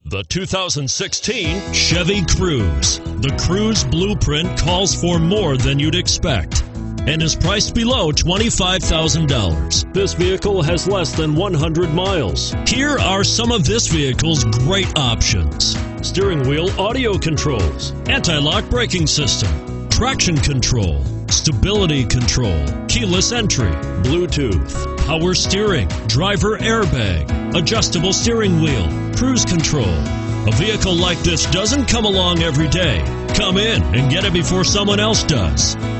The 2016 Chevy Cruze. The Cruze blueprint calls for more than you'd expect and is priced below $25,000. This vehicle has less than 100 miles. Here are some of this vehicle's great options: steering wheel audio controls, anti-lock braking system, traction control, stability control, keyless entry, Bluetooth, power steering, driver airbag, adjustable steering wheel, cruise control. A vehicle like this doesn't come along every day. Come in and get it before someone else does.